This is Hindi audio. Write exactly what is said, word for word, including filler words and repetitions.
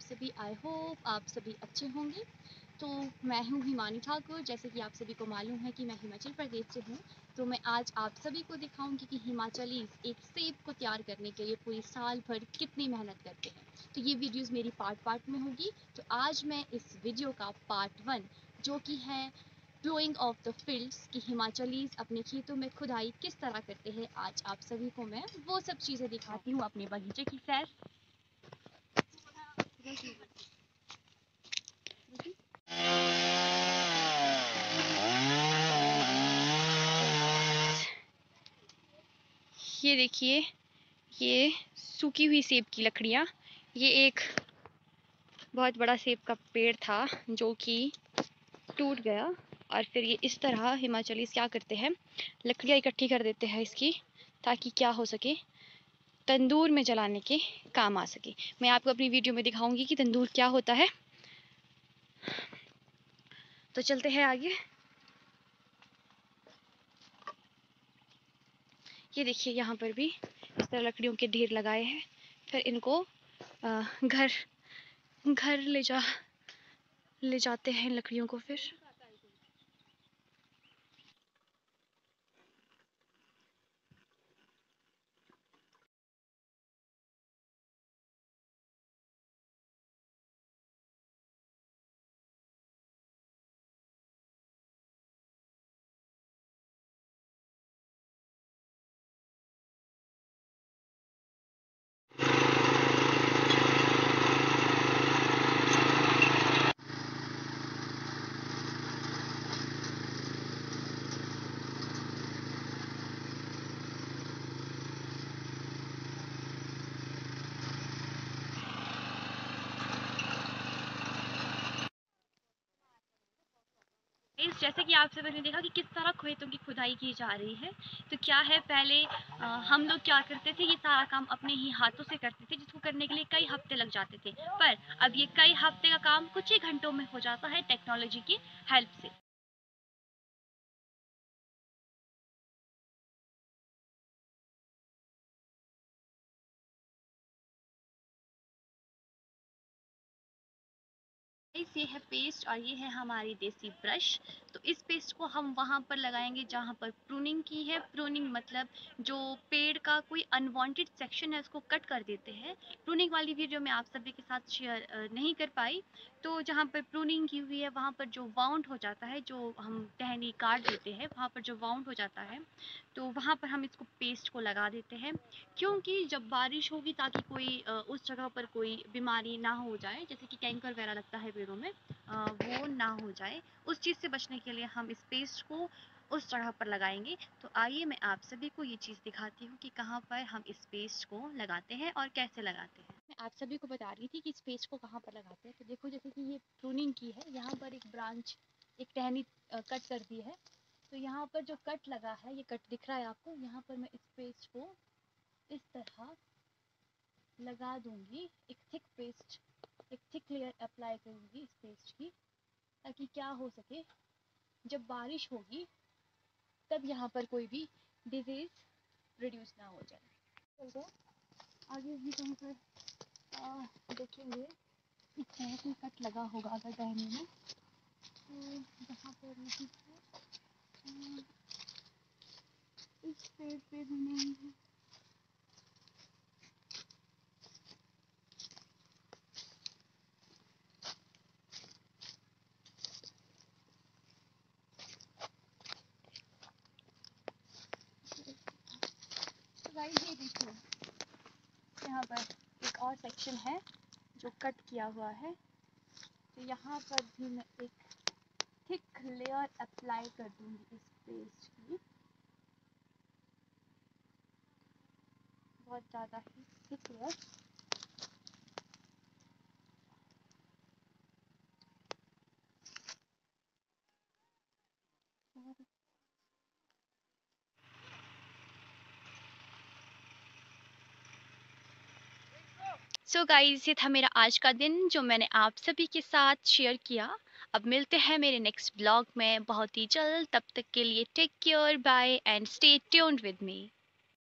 सभी, आई होप आप सभी अच्छे होंगे। तो मैं हूँ हिमानी ठाकुर। जैसे कि आप सभी को मालूम है कि मैं हिमाचल प्रदेश से हूँ, तो मैं आज आप सभी को दिखाऊंगी कि हिमाचलीज एक सेब को तैयार करने के लिए पूरी साल भर कितनी मेहनत करते हैं। तो ये वीडियोस मेरी पार्ट पार्ट में होगी। तो आज मैं इस वीडियो का पार्ट वन, जो कि है प्लोइंग ऑफ द फील्ड्स, कि हिमाचलीज अपने खेतों में खुदाई किस तरह करते हैं, आज आप सभी को मैं वो सब चीज़ें दिखाती हूँ, अपने बगीचे की सैर। ये देखिए, ये सूखी हुई सेब की लकड़ियाँ। ये एक बहुत बड़ा सेब का पेड़ था जो कि टूट गया, और फिर ये इस तरह हिमाचलीज क्या करते हैं, लकड़ियाँ इकट्ठी कर देते हैं इसकी, ताकि क्या हो सके, तंदूर में जलाने के काम आ सके। मैं आपको अपनी वीडियो में दिखाऊंगी कि तंदूर क्या होता है। तो चलते हैं आगे। ये देखिए, यहाँ पर भी इस तरह लकड़ियों के ढेर लगाए हैं। फिर इनको आ, घर घर ले जा ले जाते हैं लकड़ियों को। फिर जैसे कि आप सबने देखा कि किस तरह खेतों की खुदाई की जा रही है। तो क्या है, पहले आ, हम लोग क्या करते थे, ये सारा काम अपने ही हाथों से करते थे, जिसको करने के लिए कई हफ्ते लग जाते थे। पर अब ये कई हफ्ते का काम कुछ ही घंटों में हो जाता है टेक्नोलॉजी की हेल्प से। ये है पेस्ट, और ये है हमारी देसी ब्रश। तो इस पेस्ट को हम वहाँ पर लगाएंगे जहाँ पर प्रूनिंग की है। प्रूनिंग मतलब जो पेड़ का कोई अनवांटेड सेक्शन है उसको कट कर देते हैं। प्रूनिंग वाली वीडियो मैं आप सभी के साथ शेयर नहीं कर पाई। तो जहाँ पर प्रूनिंग की हुई है वहाँ पर जो वाउंड हो जाता है, जो हम टहनी काट देते हैं, वहाँ पर जो वाउंड हो जाता है, तो वहाँ पर हम इसको पेस्ट को लगा देते हैं। क्योंकि जब बारिश होगी, ताकि कोई उस जगह पर कोई बीमारी ना हो जाए, जैसे कि कैंकर वगैरह लगता है पेड़ों में, वो ना हो जाए, उस चीज़ से बचने के लिए हम इस पेस्ट को उस जगह पर लगाएंगे। तो आइए मैं आप सभी को ये चीज़ दिखाती हूँ कि कहाँ पर हम इस पेस्ट को लगाते हैं और कैसे लगाते हैं। मैं आप सभी को बता रही थी कि इस पेस्ट को कहाँ पर लगाते हैं। तो देखो, जैसे कि ये प्रूनिंग की है, यहाँ पर एक ब्रांच, एक टहनी कट कर दी है। तो यहाँ पर जो कट लगा है, ये कट दिख रहा है आपको, यहाँ पर मैं इस पेस्ट को इस तरह लगा दूंगी। एक थिक पेस्ट, एक थिक लेयर अप्लाई करूंगी इस पेस्ट की, ताकि क्या हो सके, जब बारिश होगी तब यहाँ पर कोई भी डिजीज रिड्यूस ना हो जाए। तो आगे भी कहीं पर देखेंगे इस तरह से कट लगा होगा अगर टहनी में, तो जहाँ पर नहीं है, इस पेड़ पे भी नहीं है। ये देखिए, यहाँ पर एक और सेक्शन है जो कट किया हुआ है। तो यहाँ पर भी मैं एक थिक लेयर अप्लाई कर दूंगी इस पेस्ट की, बहुत ज़्यादा ही thick layer. So so guys, ये था मेरा आज का दिन जो मैंने आप सभी के साथ शेयर किया। अब मिलते हैं मेरे नेक्स्ट ब्लॉग में बहुत ही जल्द। तब तक के लिए take care, bye and stay tuned with me.